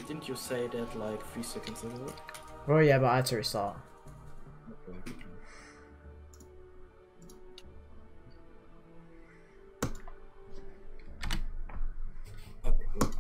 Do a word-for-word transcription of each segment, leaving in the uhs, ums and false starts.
didn't you say that like three seconds ago? Oh yeah, but I had to restart. Okay. Okay.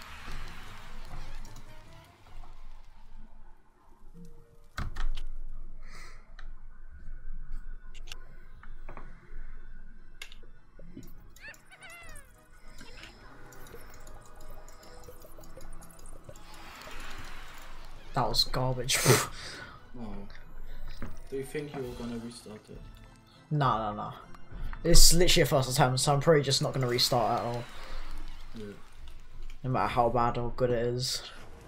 That was garbage. No. Do you think you were gonna restart it? No, no, no. It's literally a first attempt, so I'm probably just not gonna restart at all. Yeah. No matter how bad or good it is.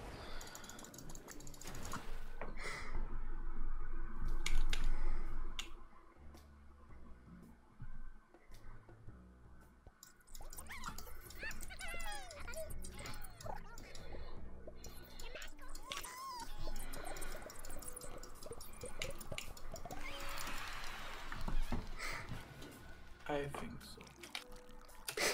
I think so.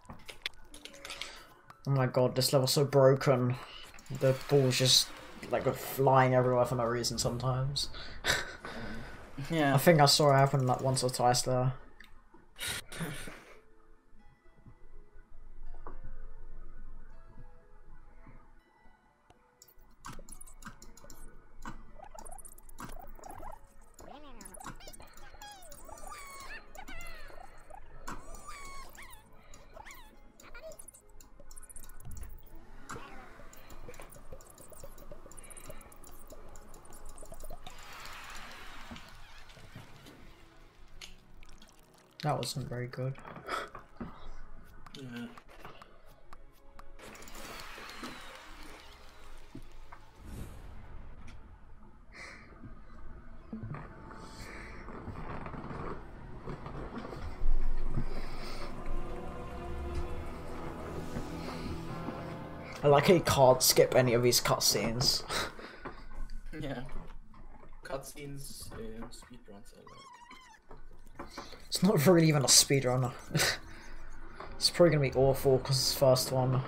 Oh my god, this level's so broken. The ball's just like flying everywhere for no reason sometimes. Um, yeah. I think I saw it happen like once or twice there. That wasn't very good. Yeah. I like how you can't skip any of these cutscenes. Yeah. Cutscenes in speedruns I like. It's not really even a speedrun. It's probably gonna be awful because it's the first one.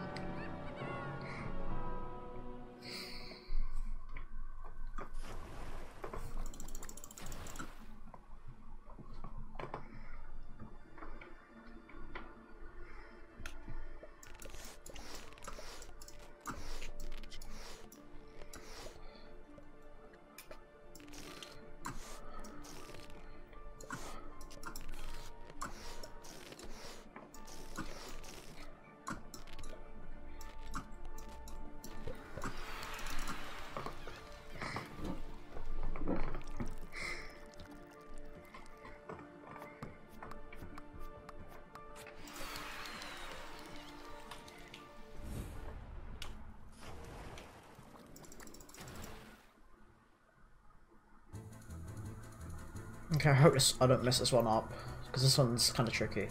Okay, I hope this, I don't mess this one up, because this one's kind of tricky.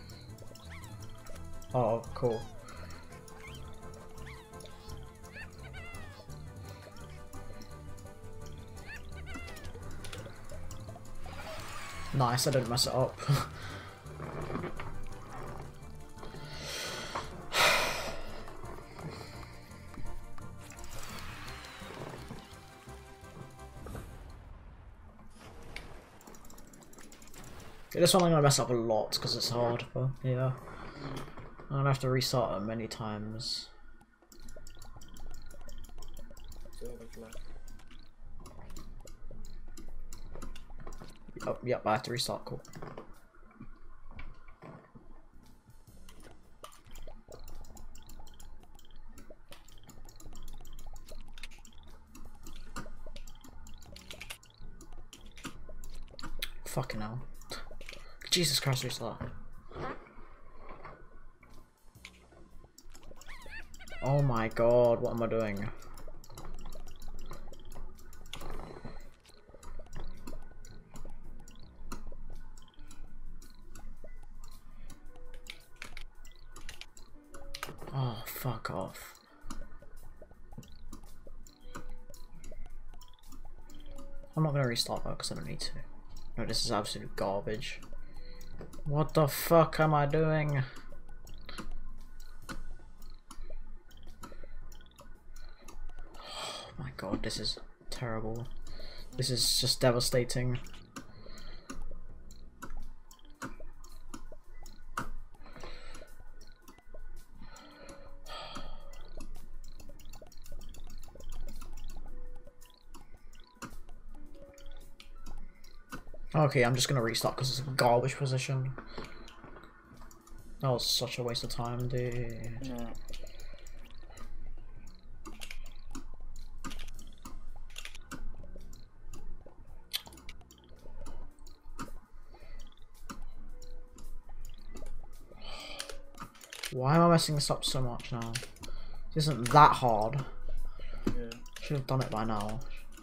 Oh, cool. Nice, I didn't mess it up. This one I'm gonna mess up a lot because it's hard, but yeah. I'm gonna have to restart it many times. Oh, yep, I have to restart, cool. Fucking hell. Jesus Christ, restart. Oh my god, what am I doing? Oh, fuck off. I'm not gonna restart that because I don't need to. No, this is absolute garbage. What the fuck am I doing? god, this is terrible. This is just devastating. Okay, I'm just gonna restart because it's a garbage position. That was such a waste of time, dude. Yeah. Why am I messing this up so much now? This isn't that hard. Yeah. Should have done it by now.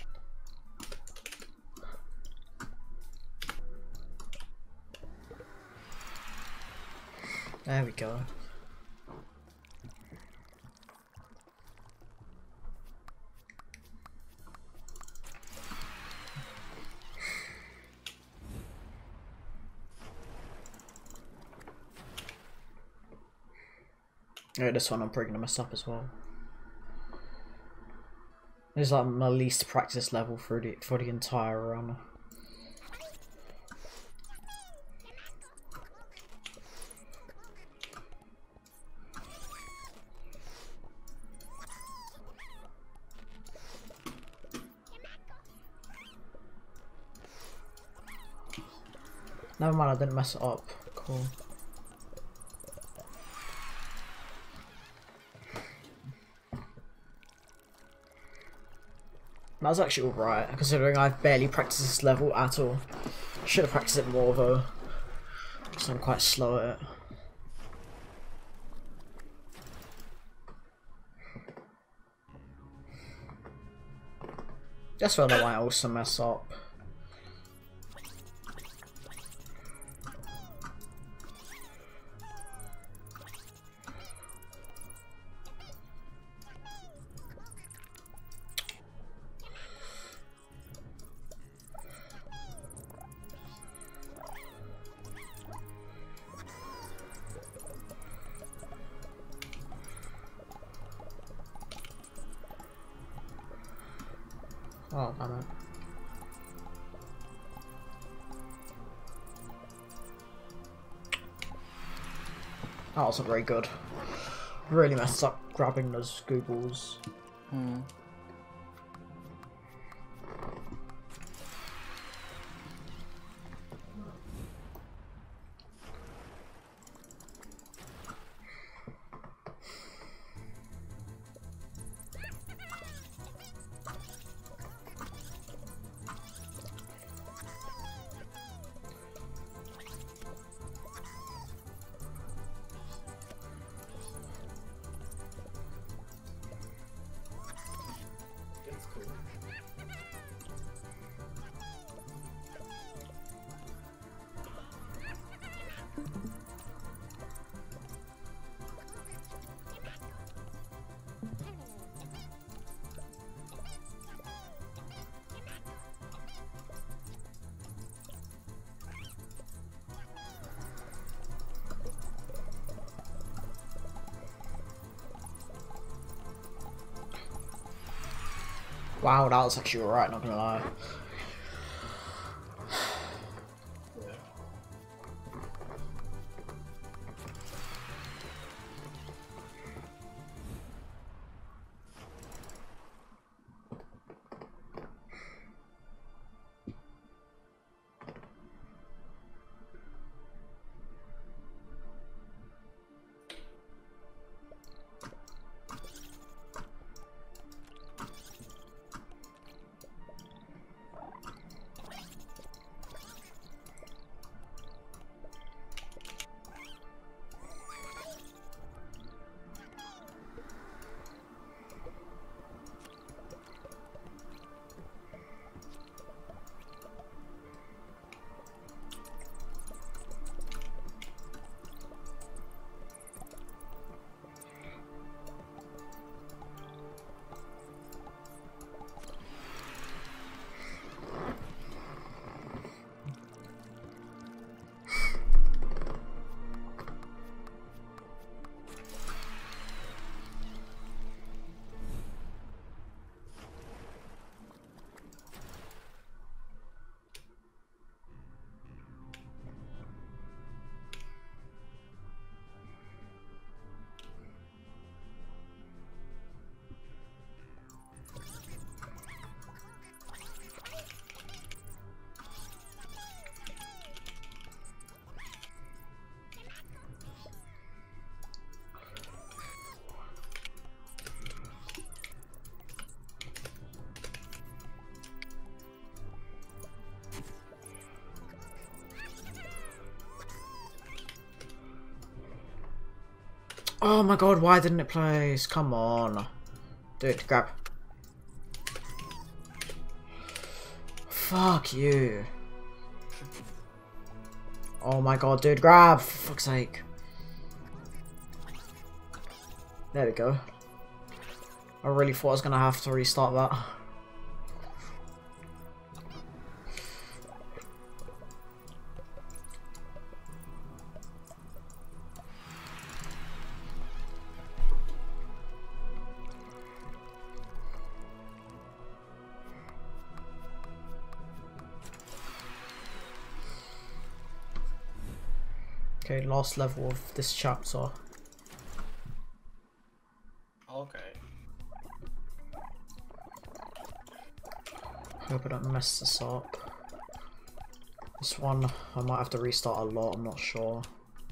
There we go. Yeah, this one I'm probably gonna mess up as well. This is like my least practice level for the for the entire run. Never mind, I didn't mess it up. Cool. That was actually alright, considering I've barely practiced this level at all. Should have practiced it more though, because I'm quite slow at it. That's where I might also mess up. Oh, damn it. That wasn't very good. Really messed up grabbing those goobles. Hmm. That's cool. Wow, that was actually alright, not gonna lie. Oh my god, why didn't it place? Come on. Dude, grab. Fuck you. Oh my god, dude, grab! For fuck's sake. There we go. I really thought I was gonna have to restart that. Okay, last level of this chapter. Okay. Hope I don't mess this up. This one, I might have to restart a lot, I'm not sure.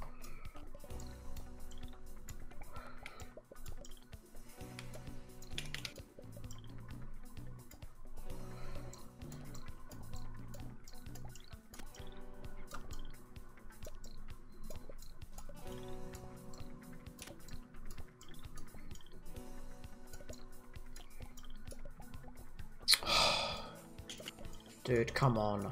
Dude, come on.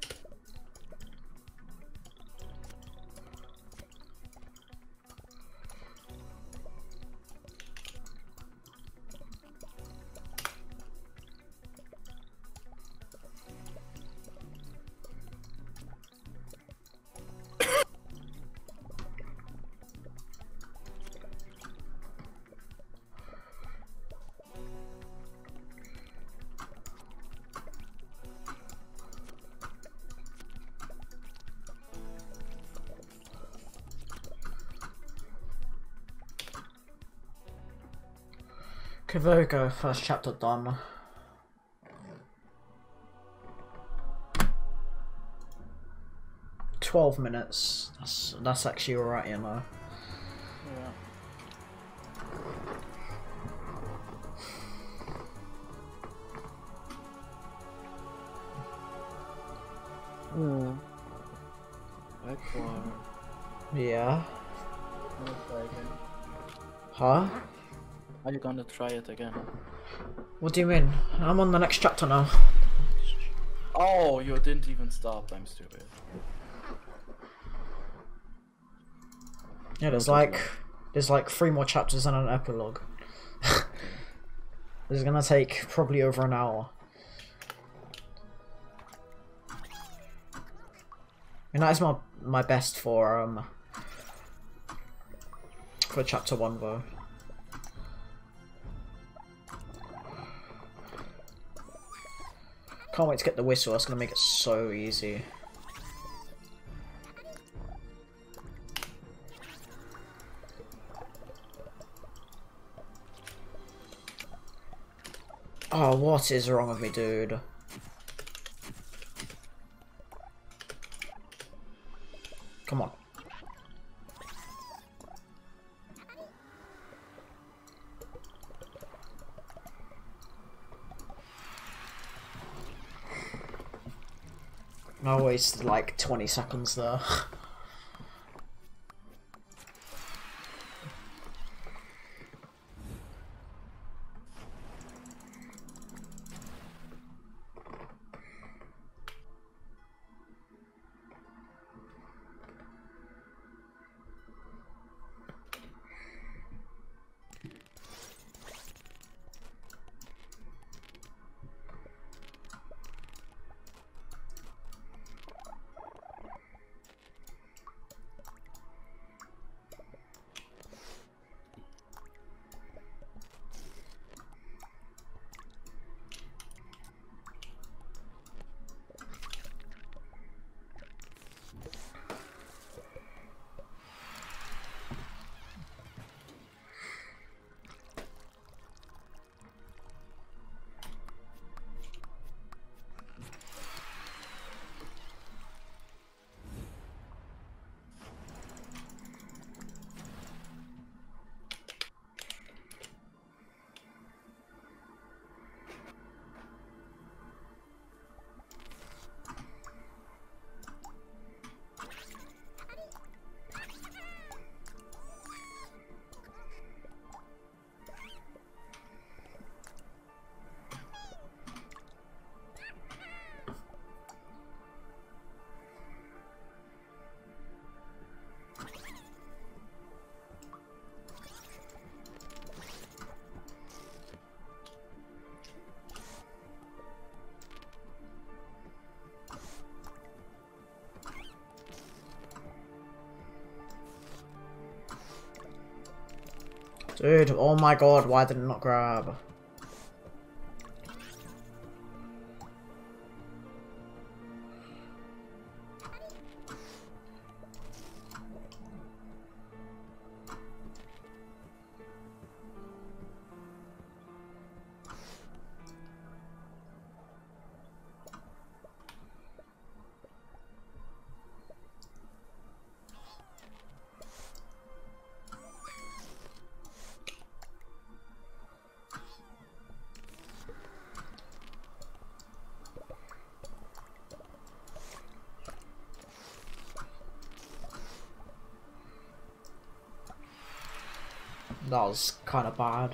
Okay, there we go, first chapter done. Twelve minutes. That's that's actually alright, you know. Yeah. Hmm. Backwater. Yeah. Wanna try again? Huh? Are you gonna try it again? What do you mean? I'm on the next chapter now. Oh, you didn't even stop. I'm stupid. Yeah, there's like there's like three more chapters and an epilogue. This is gonna take probably over an hour. And that is my my best for um for chapter one though. Can't wait to get the whistle, that's gonna make it so easy. Oh, what is wrong with me, dude? Come on. I wasted like twenty seconds there. Dude, oh my god, why did it not grab? That was kind of bad.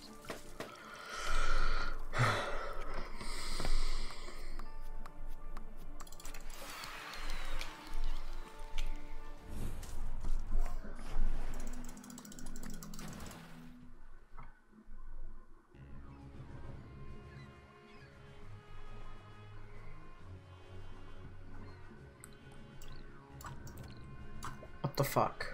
What the fuck?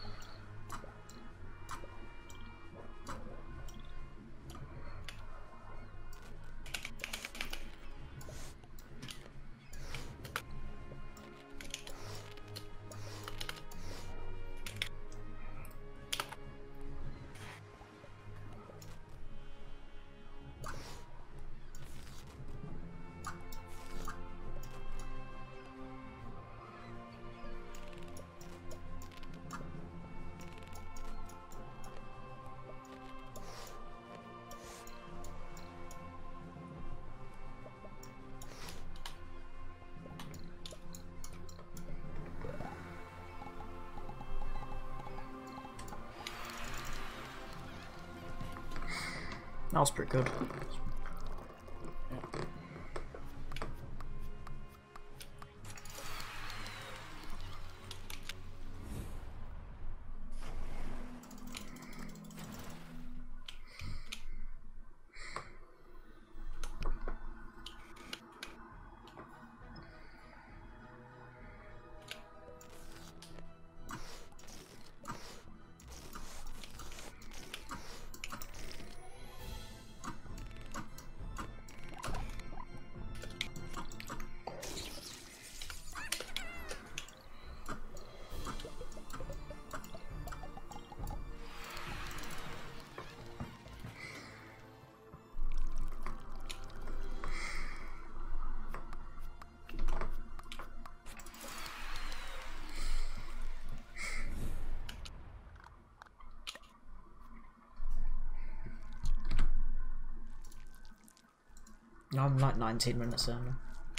That was pretty good. I'm like nineteen minutes in.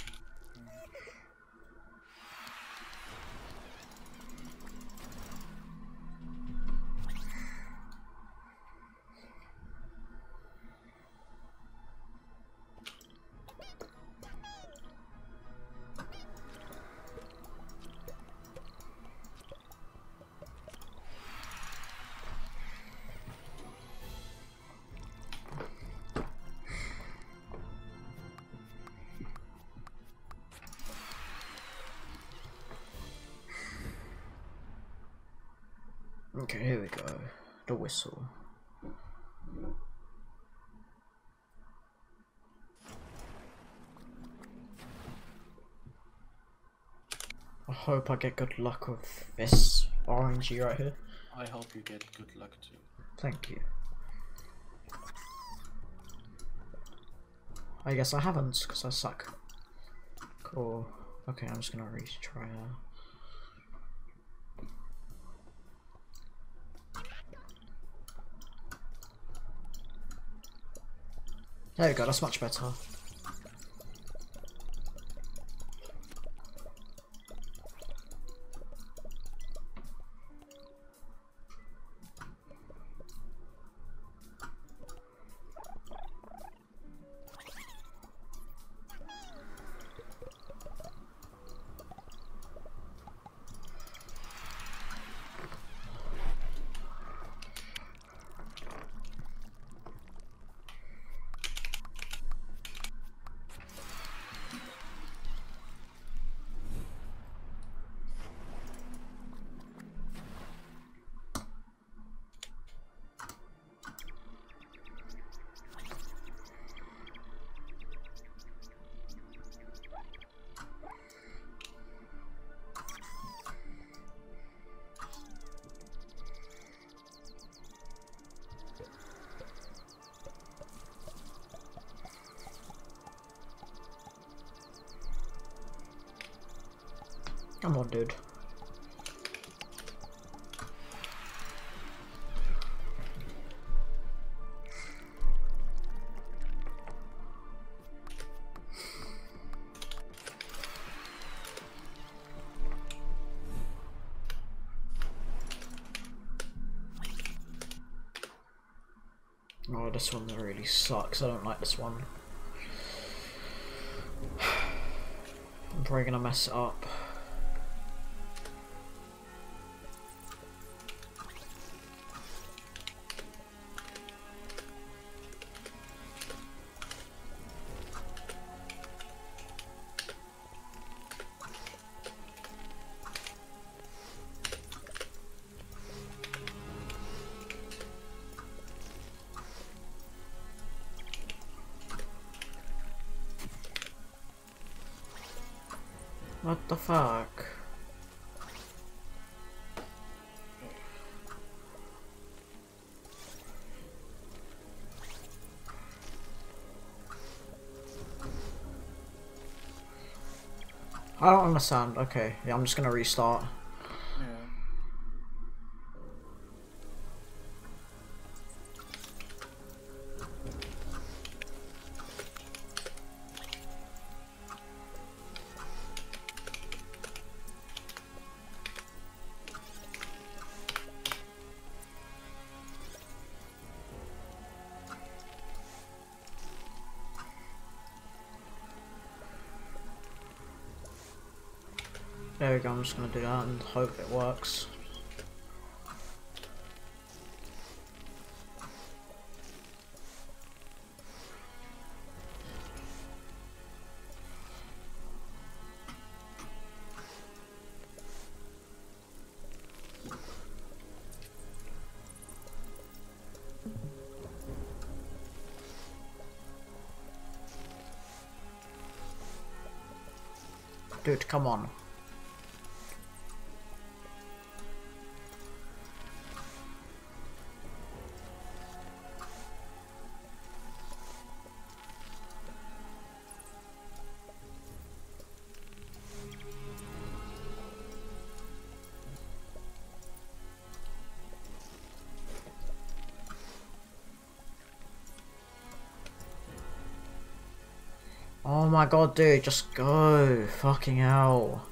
Okay, here we go. The whistle. I hope I get good luck with this orangey right here. I hope you get good luck too. Thank you. I guess I haven't, because I suck. Cool. Okay, I'm just gonna retry that. There we go, that's much better. Come on, dude. Oh, this one really sucks. I don't like this one. I'm probably gonna mess it up. What the fuck? I don't understand. Okay, yeah, I'm just gonna restart. Yeah. There we go, I'm just gonna do that and hope it works. Dude, come on. Oh my god, dude, just go. Fucking hell.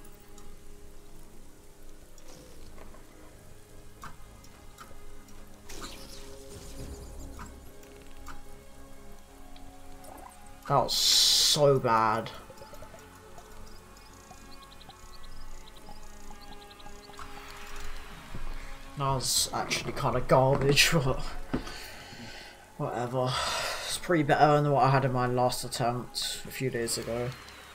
That was so bad. That was actually kind of garbage, but whatever. It's pretty better than what I had in my last attempt a few days ago.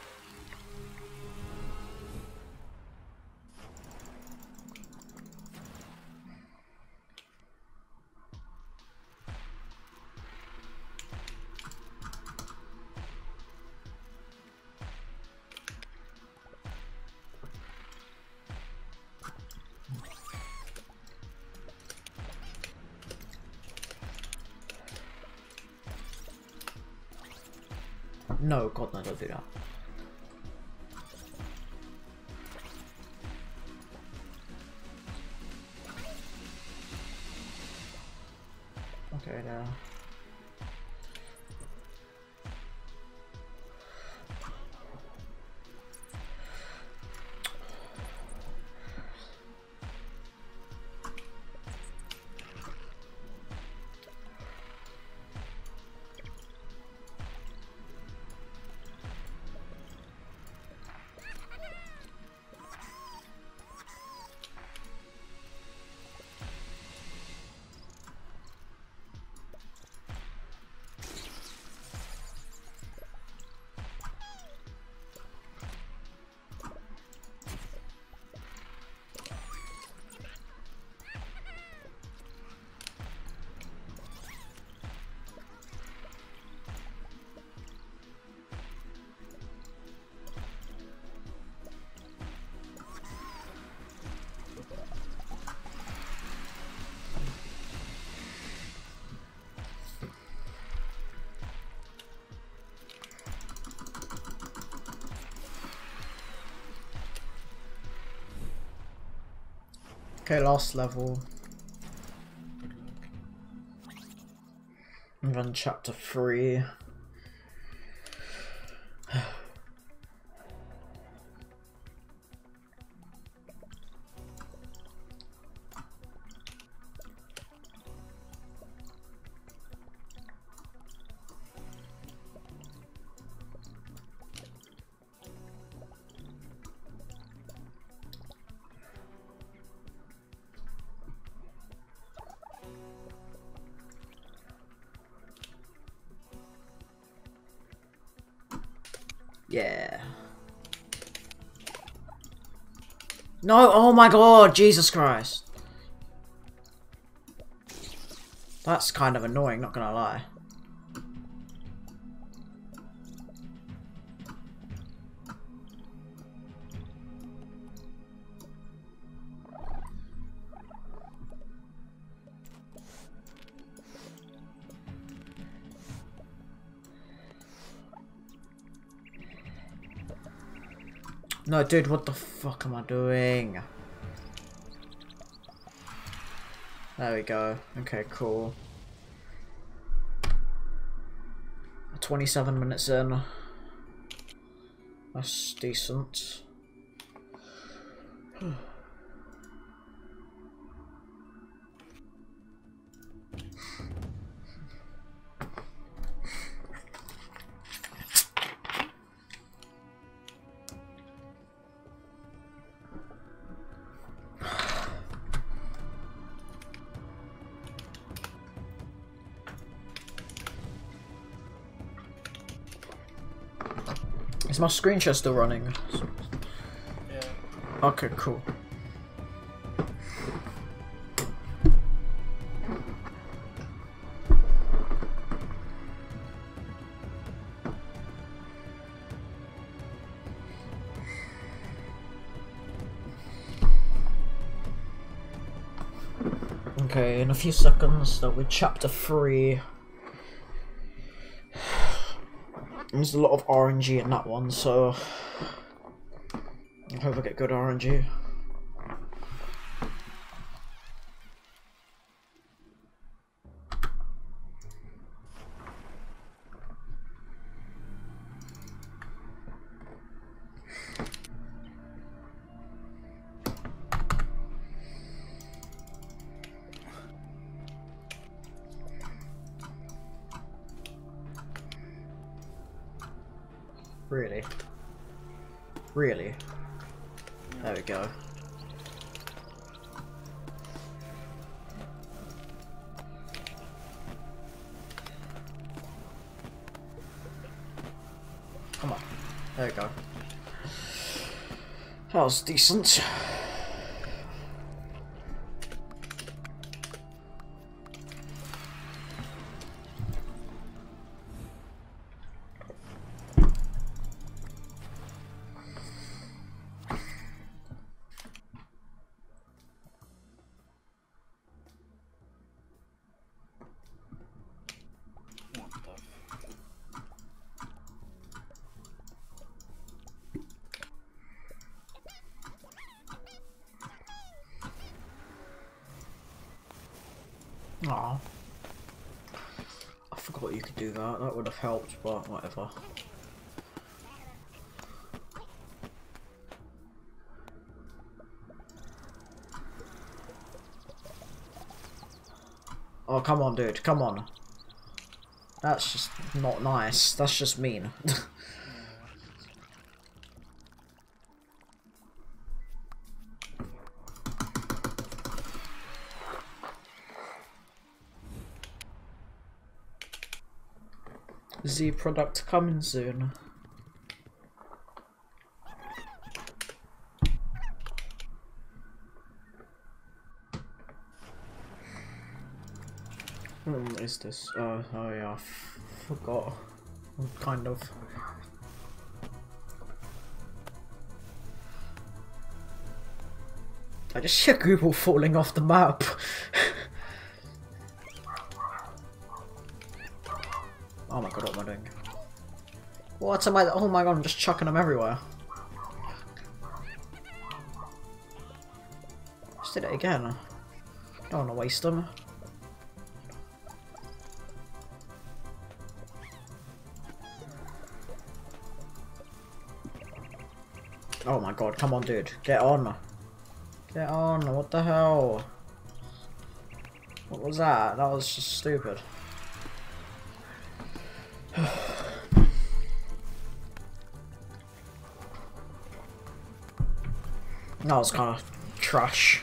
No, God, no, don't do that. Okay, now. Okay, last level. And then chapter three. Yeah. No, oh my god, Jesus Christ. That's kind of annoying, not gonna lie. No, dude, what the fuck am I doing? There we go. Okay, cool. twenty-seven minutes in. That's decent. Is my screen share still running? Yeah. Okay, cool. Okay, in a few seconds, start with chapter three. There's a lot of R N G in that one, so I hope I get good R N G. Really? Really? There we go. Come on. There we go. That was decent. Aw. I forgot you could do that. That would have helped, but whatever. Oh, come on, dude. Come on. That's just not nice. That's just mean. Z product coming soon. What is this? Oh, oh yeah, I f forgot. Kind of. I just hear Google falling off the map. Oh my god, what am I doing? What am I? Oh my god, I'm just chucking them everywhere. Just Just did it again. Don't want to waste them. Oh my god, come on dude, get on. Get on, what the hell? What was that? That was just stupid. That was kind of trash.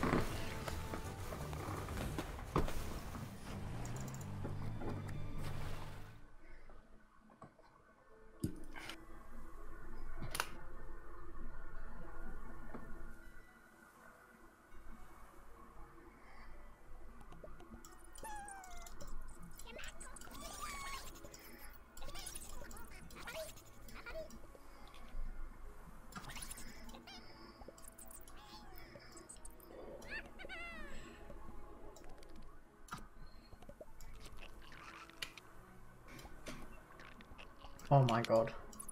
Oh my god.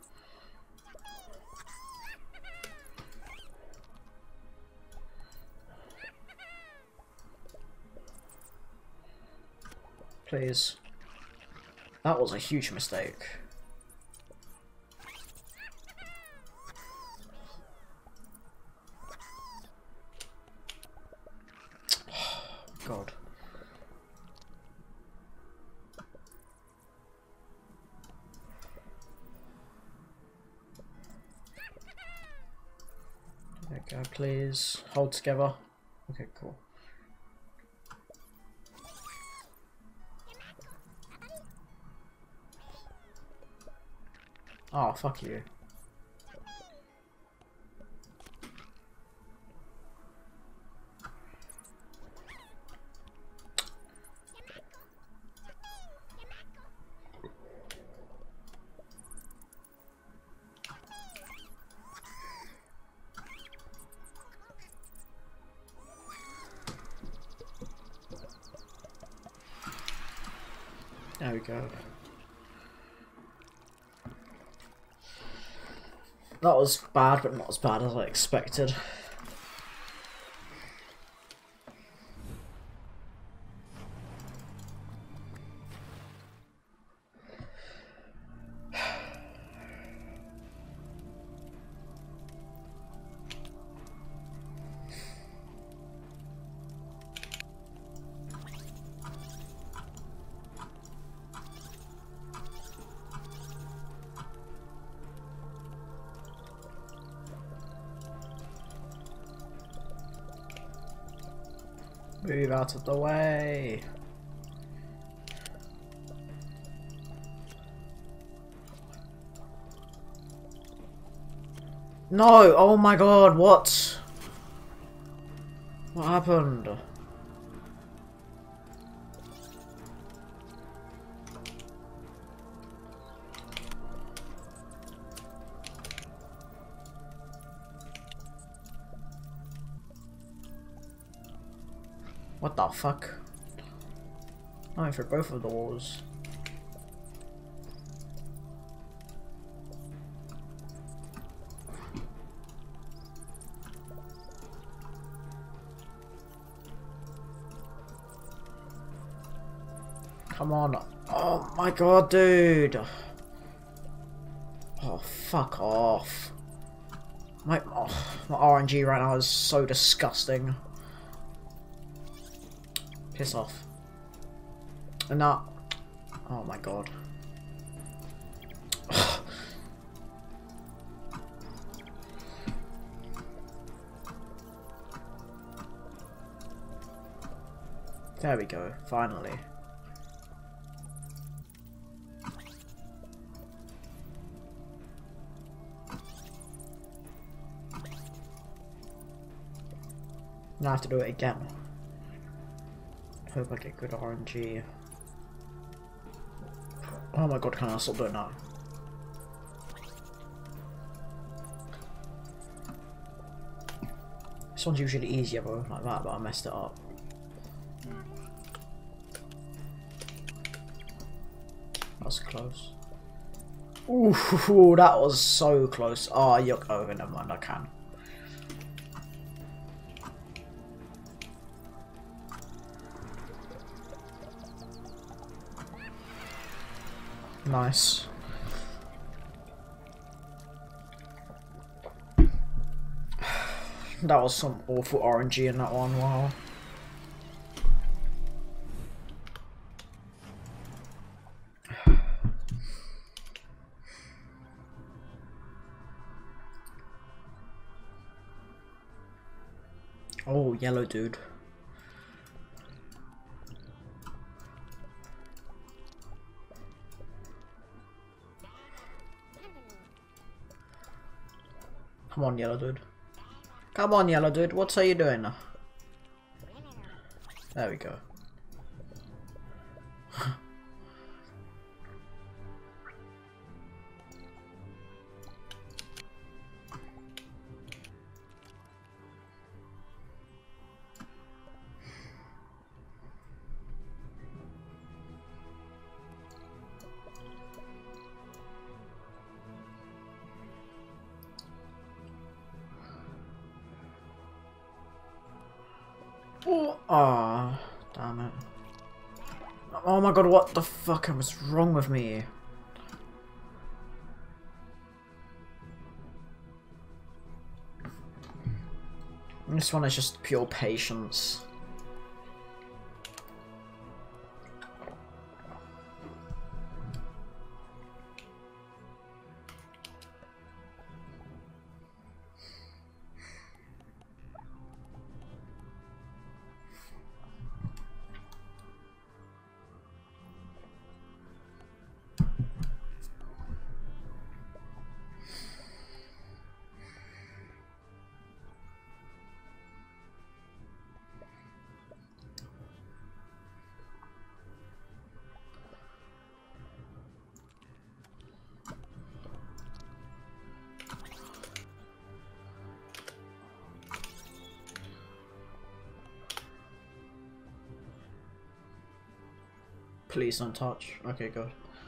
Please. That was a huge mistake. God. There we go, please. Hold together. Okay, cool. Oh, fuck you. There we go. That was bad, but not as bad as I expected. Move out of the way. No! Oh my god, what? What happened? What the fuck? I went for both of the walls. Come on. Oh my god, dude. Oh, fuck off. My, oh, my R N G right now is so disgusting. Piss off. And that. Oh my god. There we go, finally. Now I have to do it again. Hope I get good R N G. Oh my god, can I stop doing that? This one's usually easier though, like that, but I messed it up. That's close. Ooh, that was so close. Oh, yuck, over, never mind, I can. Nice. That was some awful R N G in that one, wow. Oh, yellow dude. Come on, yellow dude. Come on, yellow dude. What are you doing? There we go. Oh, oh, damn it. Oh my god, what the fuck was wrong with me? This one is just pure patience. Please don't touch. Okay, good.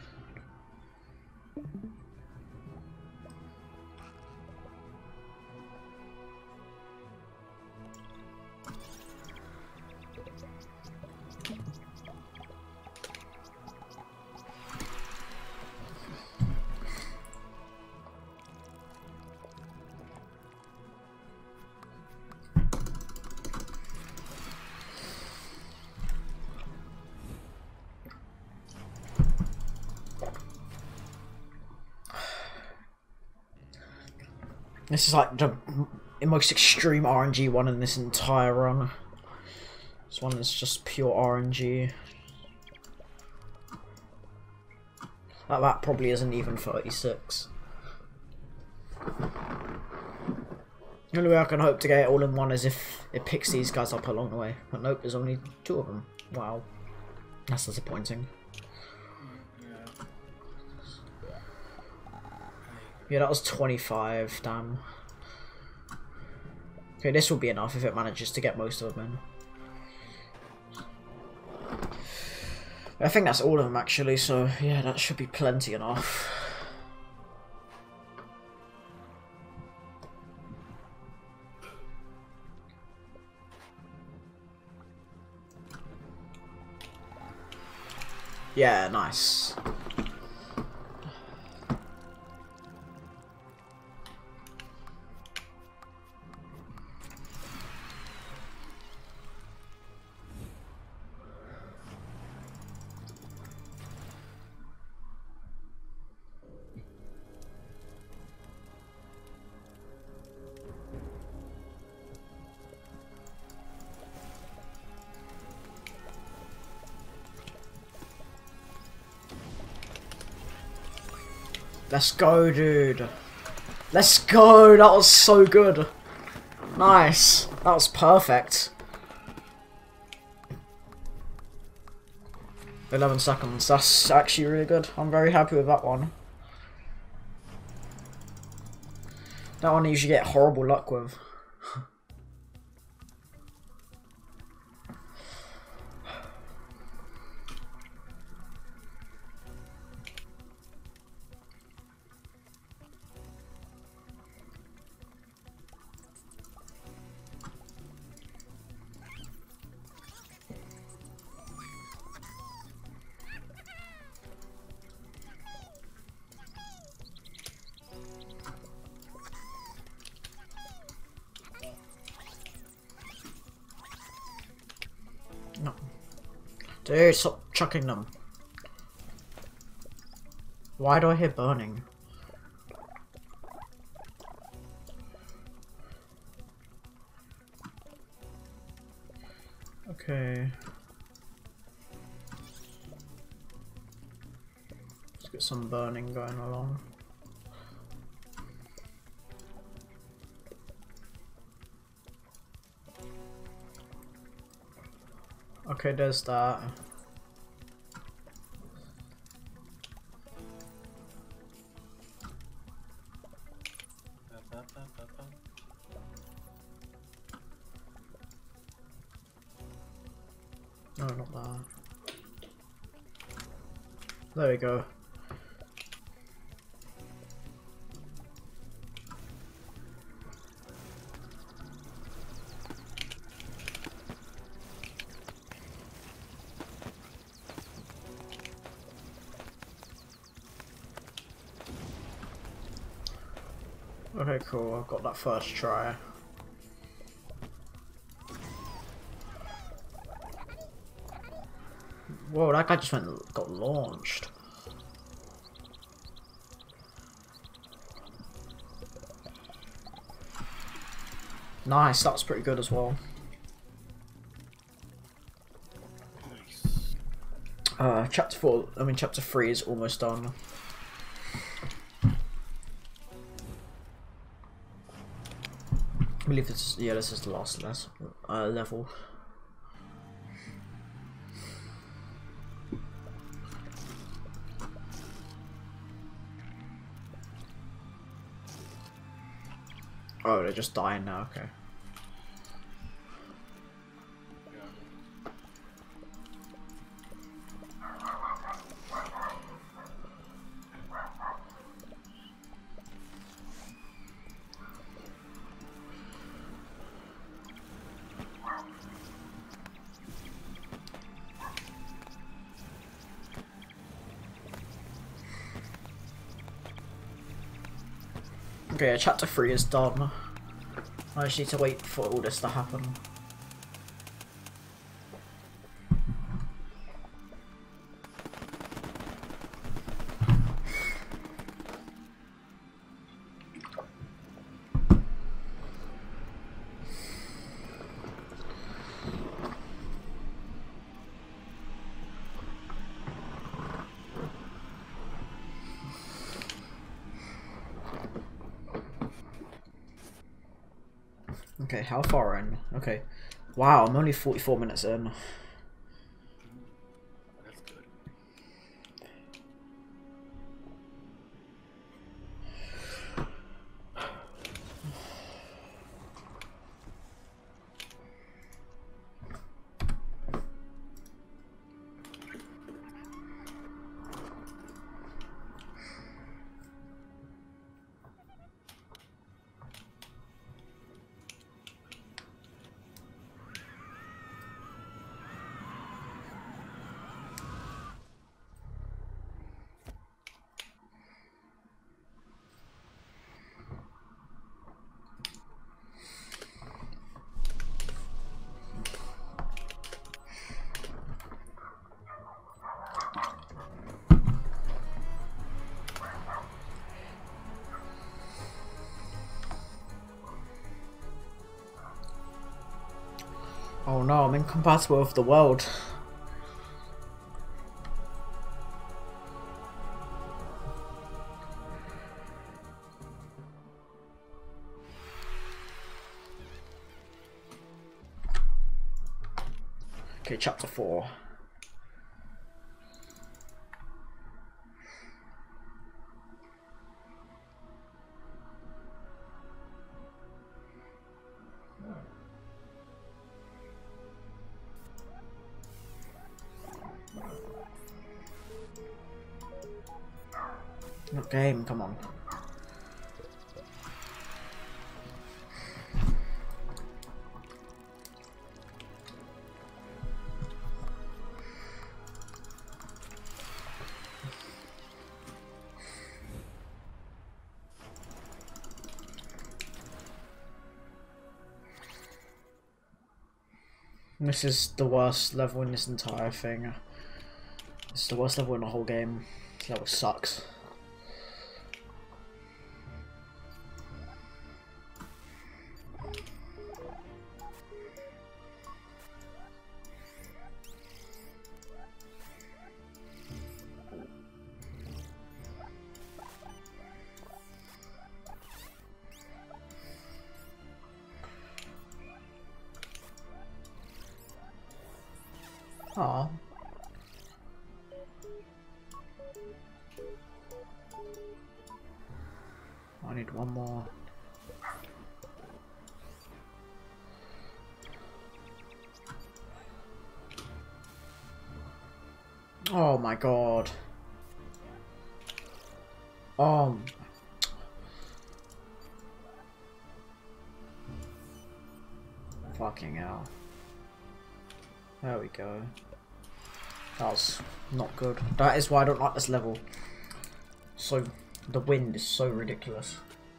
This is like the most extreme R N G one in this entire run. This one is just pure R N G. That, that probably isn't even thirty-six. The only way I can hope to get it all in one is if it picks these guys up along the way. But nope, there's only two of them. Wow. That's disappointing. Yeah, that was twenty-five, damn. Okay, this will be enough if it manages to get most of them in. I think that's all of them actually, so yeah, that should be plenty enough. Yeah, nice. Let's go, dude. Let's go. That was so good. Nice. That was perfect. eleven seconds. That's actually really good. I'm very happy with that one. That one I usually get horrible luck with. Dude, stop chucking them. Why do I hear burning? Okay. Let's get some burning going along. Okay, there's that. No, not that. There we go. Okay, cool. I've got that first try. Whoa, that guy just went and got launched. Nice, that was pretty good as well. Nice. Uh, chapter four, I mean chapter three is almost done. I believe this is, yeah, this is the last less, uh, level. Oh, they're just dying now, okay. Okay, yeah, chapter three is done. I just need to wait for all this to happen. Okay, how far in? Okay. Wow, I'm only forty-four minutes in. That's good. Oh no, I'm incompatible with the world. Okay, chapter four. Not game, come on. This is the worst level in this entire thing. It's the worst level in the whole game. This level sucks. Aw. I need one more. Oh my god. Um. Fucking hell. There we go. That was not good. That is why I don't like this level. So, the wind is so ridiculous.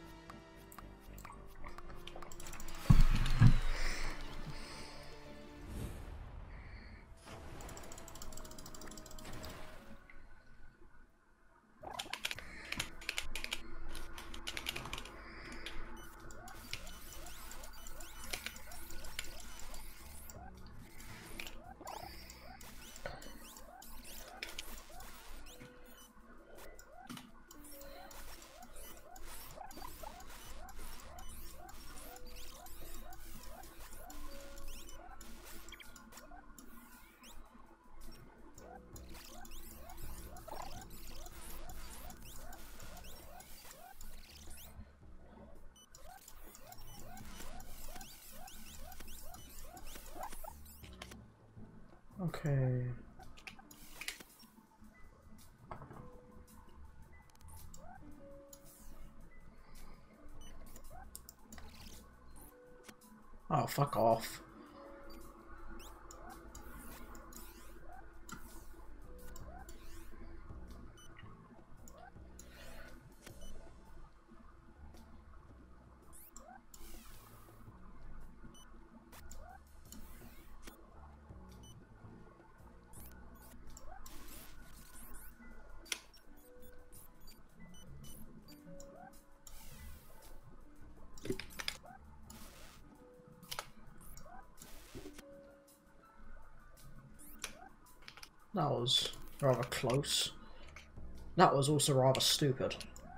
Okay. Oh, fuck off. That was rather close. That was also rather stupid.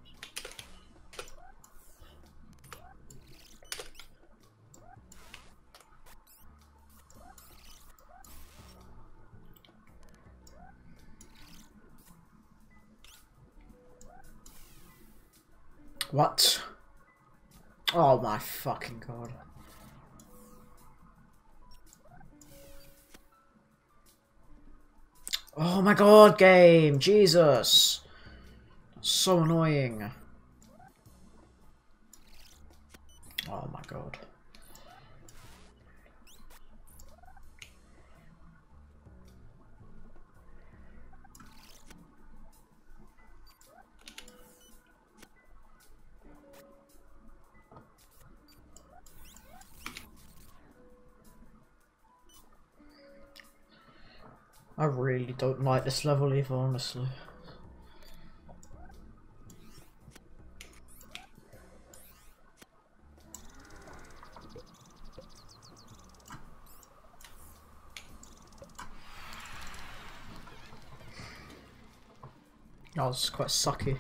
What? Oh my fucking god. Oh my god, game! Jesus! So annoying. Oh my god. I really don't like this level either, honestly. That was quite sucky.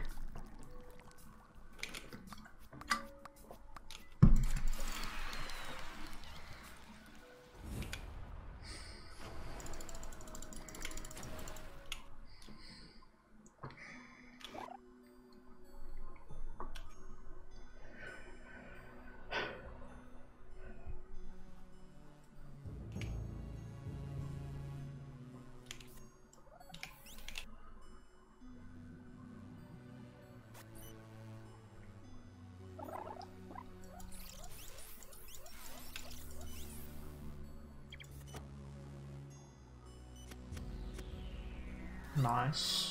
Nice.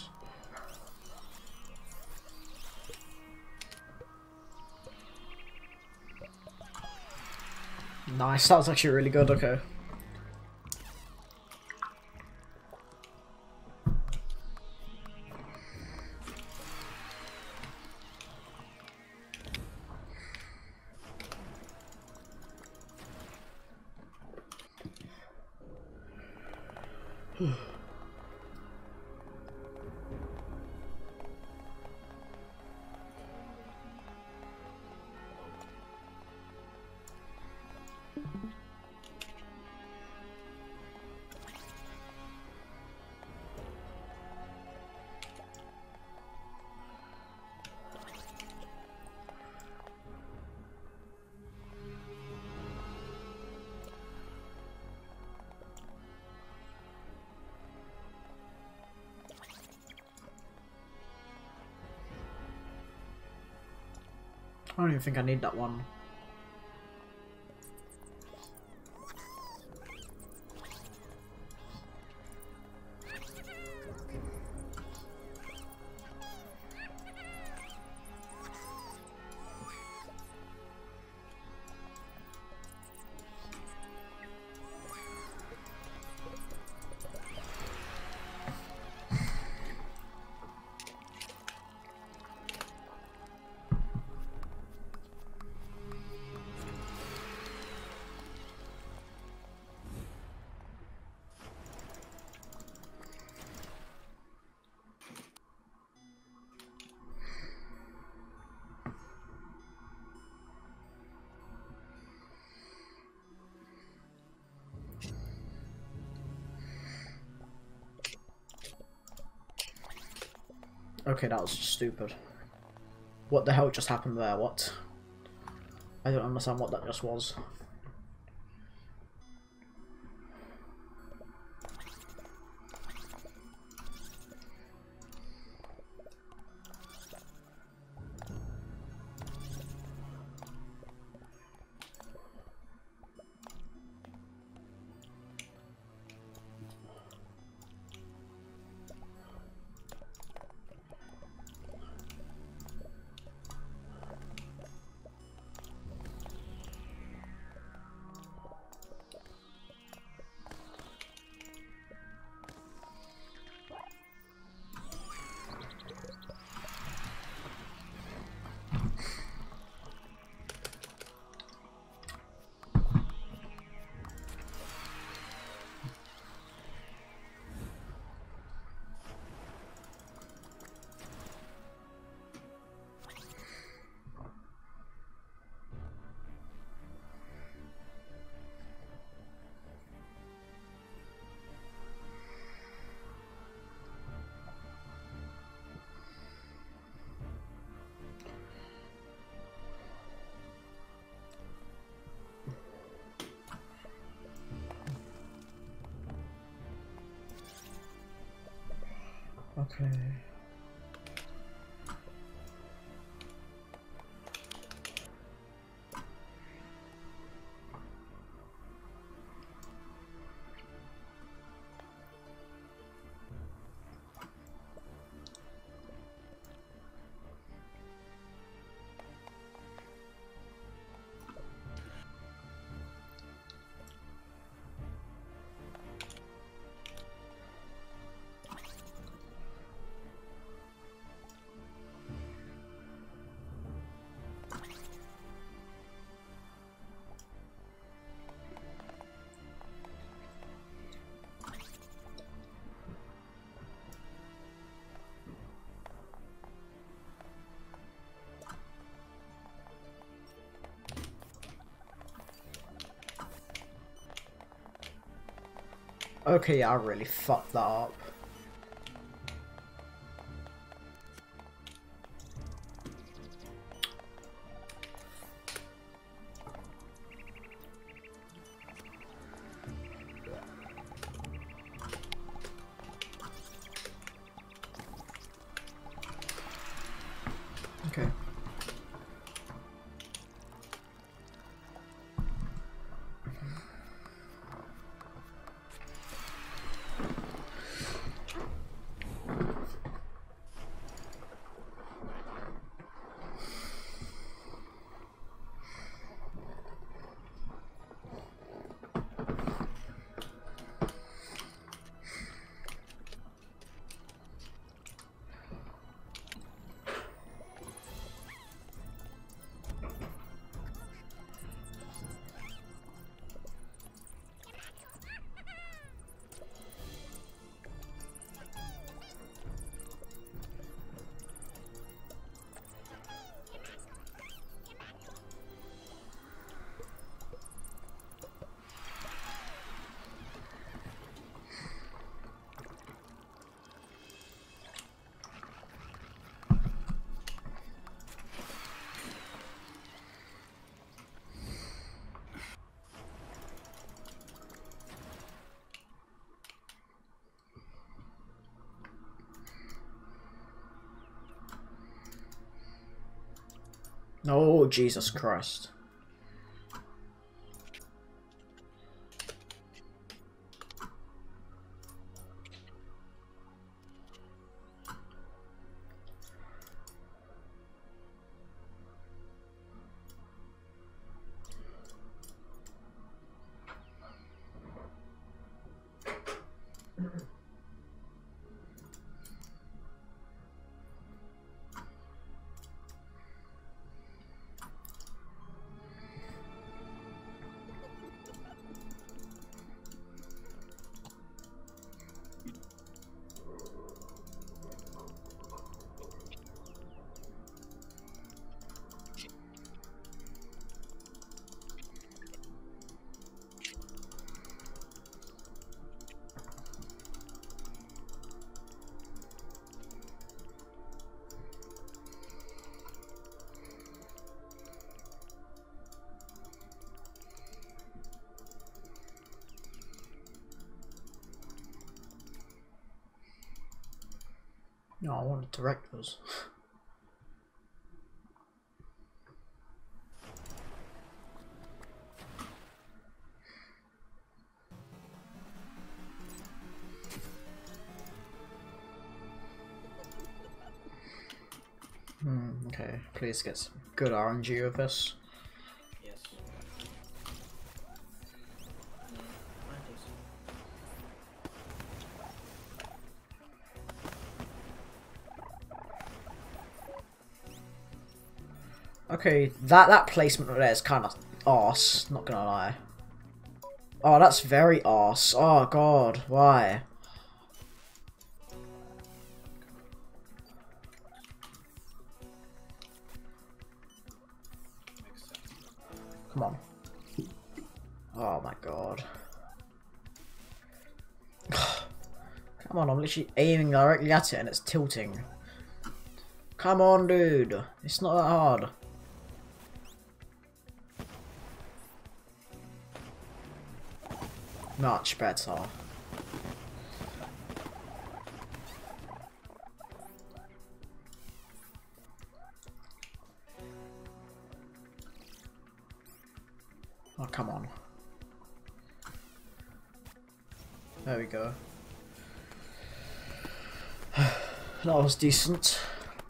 Nice, that was actually really good, okay. I don't even think I need that one. Okay, that was just stupid. What the hell just happened there? What? I don't understand what that just was. Okay. Okay, yeah, I really fucked that up. Okay. Oh, Jesus Christ. No, I wanted directors. Hmm, okay, please get some good R N G with this. Yes. Okay, that that placement there is kind of arse, not gonna lie. Oh, that's very arse. Oh god, why? Come on. Oh my god. Come on, I'm literally aiming directly at it and it's tilting. Come on, dude. It's not that hard. Much better. Oh, come on. There we go. That was decent.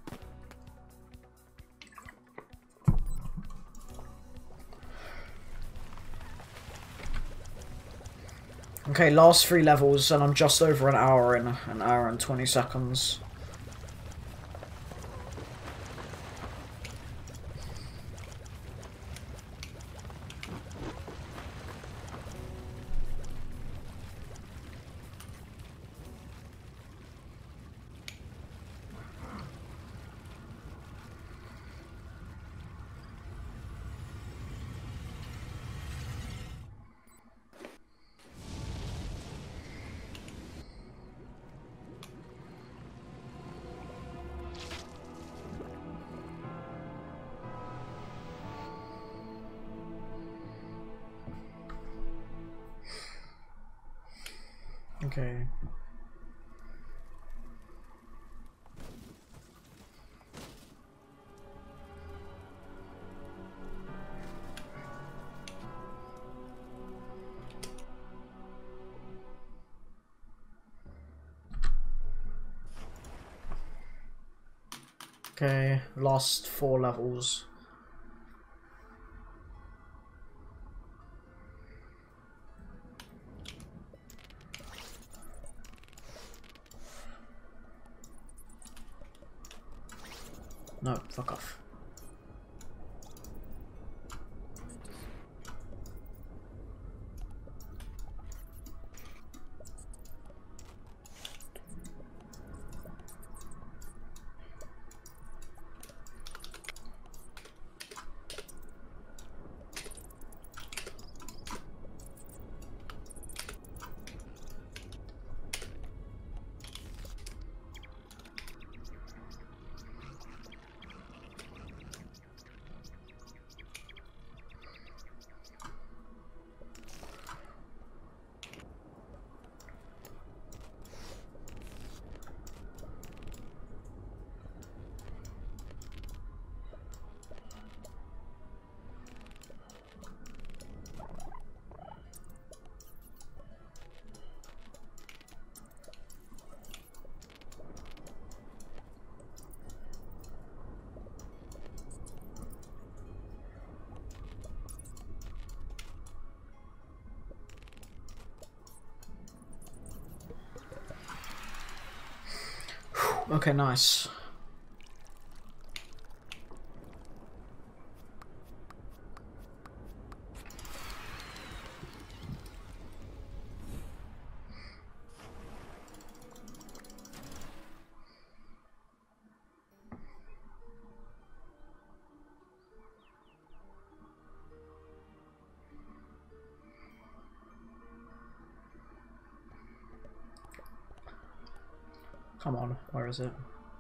Okay, last three levels, and I'm just over an hour in, an hour and twenty seconds. Okay. Okay, last four levels. No, fuck off. Okay, nice. Come on, where is it?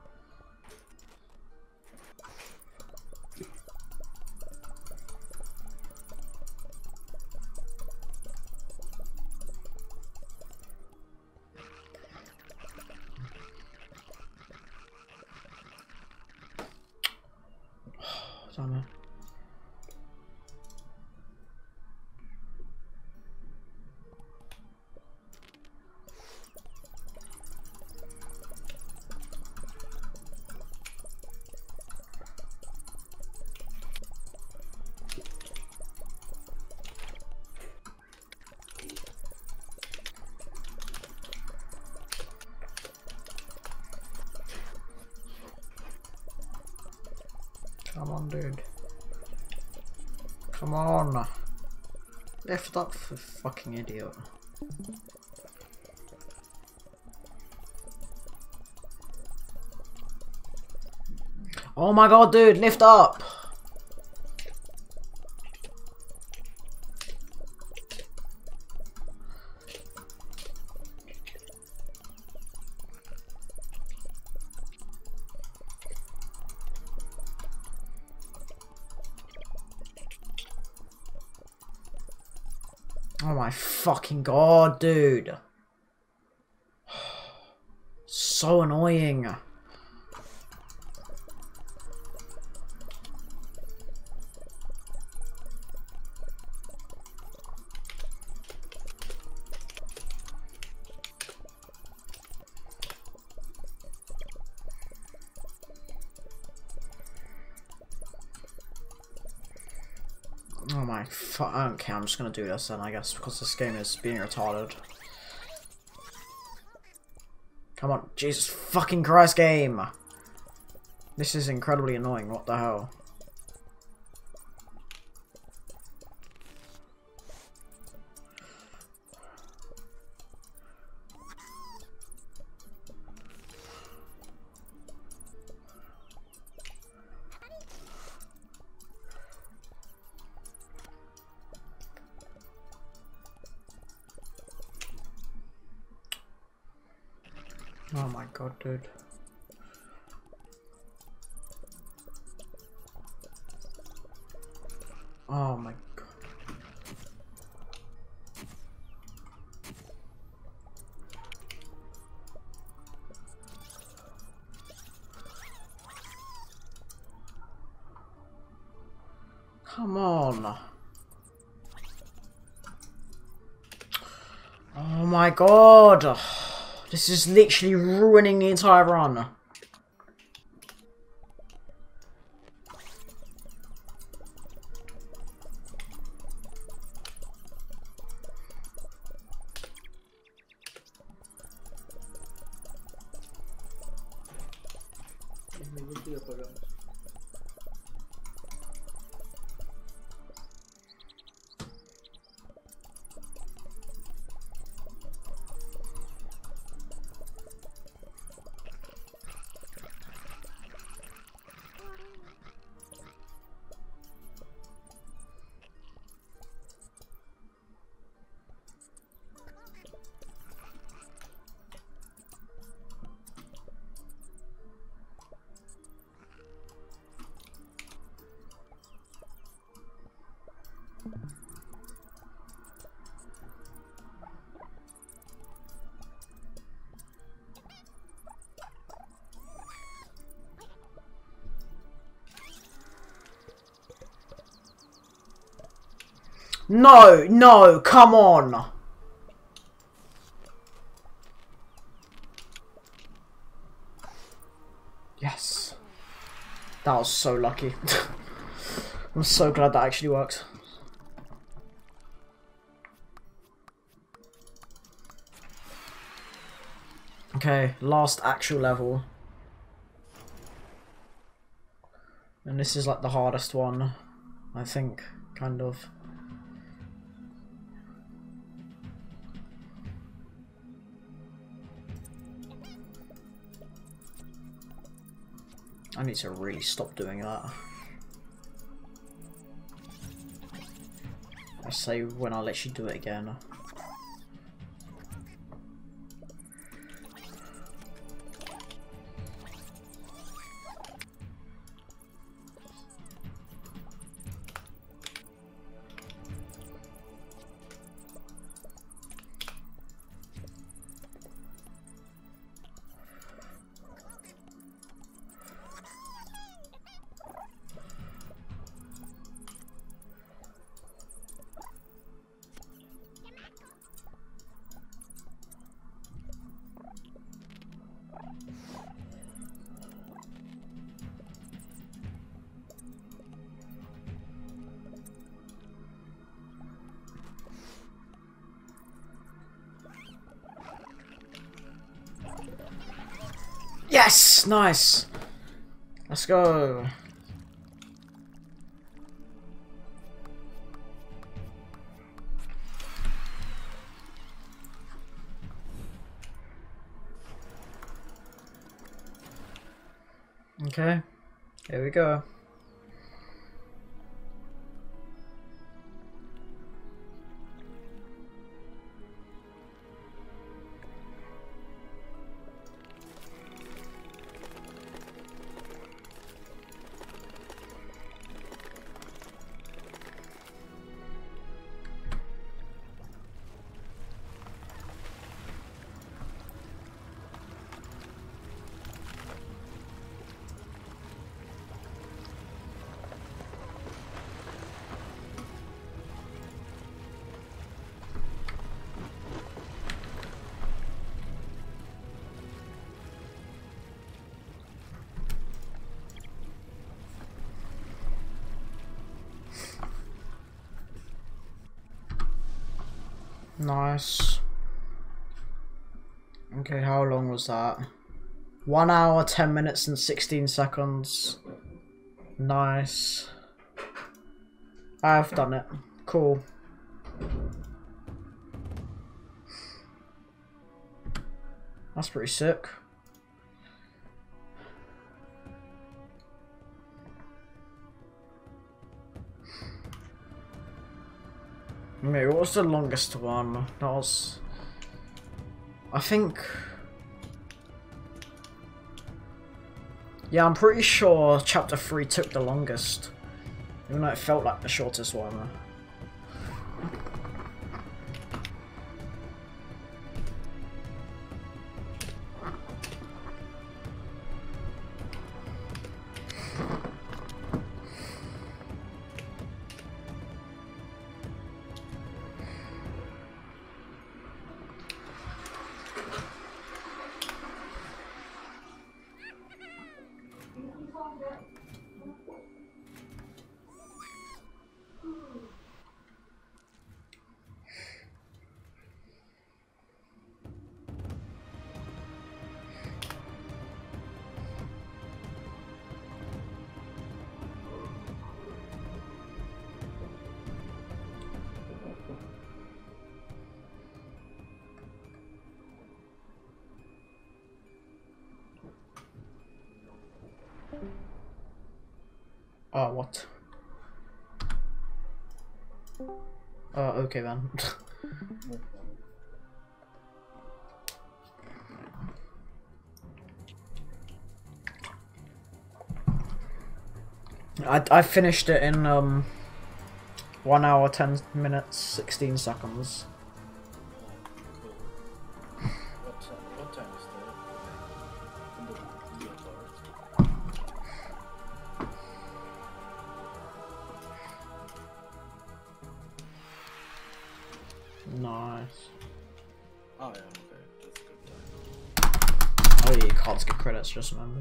Damn it. Come on, dude. Come on. Lift up, for fucking idiot. Oh my god, dude, lift up! Oh my fucking god, dude. So annoying. Oh my fu- I don't care, I'm just gonna do this then, I guess, because this game is being retarded. Come on, Jesus fucking Christ game! This is incredibly annoying, what the hell? Oh my god, dude. Oh my god. Come on. Oh my god. This is literally ruining the entire run. No, no, come on. Yes. That was so lucky. I'm so glad that actually worked. Okay, last actual level. And this is like the hardest one, I think, kind of. I need to really stop doing that. I say when I let you do it again. Yes! Nice! Let's go! Okay, here we go. Nice. Okay, how long was that? One hour, ten minutes and sixteen seconds. Nice. I've done it. Cool. That's pretty sick. Wait, what was the longest one? That was... I think... Yeah, I'm pretty sure chapter three took the longest. Even though it felt like the shortest one. Oh, what? Oh, okay then. I, I finished it in um one hour, ten minutes, sixteen seconds. What, ti- what time is that? In the video part? Nice. Oh yeah, okay, that's good time. Oh yeah, you can't skip credits, just remembered.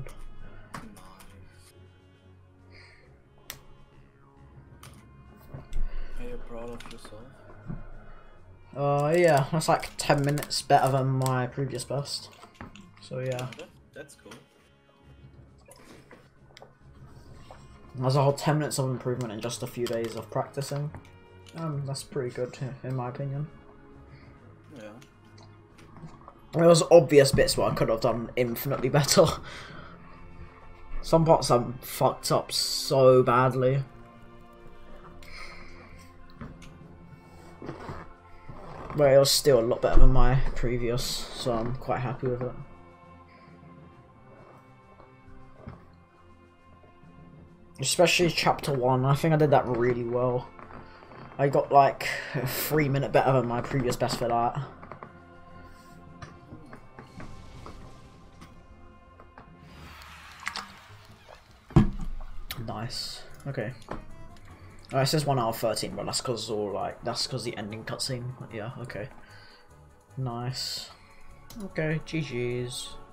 Are you proud of yourself? Uh, yeah, that's like ten minutes better than my previous best. So yeah. That, that's cool. As a whole, ten minutes of improvement in just a few days of practicing. Um, that's pretty good, in my opinion. Yeah. There was obvious bits where I could have done infinitely better. Some parts I fucked up so badly. But it was still a lot better than my previous, so I'm quite happy with it. Especially chapter one, I think I did that really well. I got like a three minute better than my previous best for that. Nice. Okay. Oh, it says one hour thirteen, but that's because all like that's because the ending cutscene. Yeah. Okay. Nice. Okay. G G's.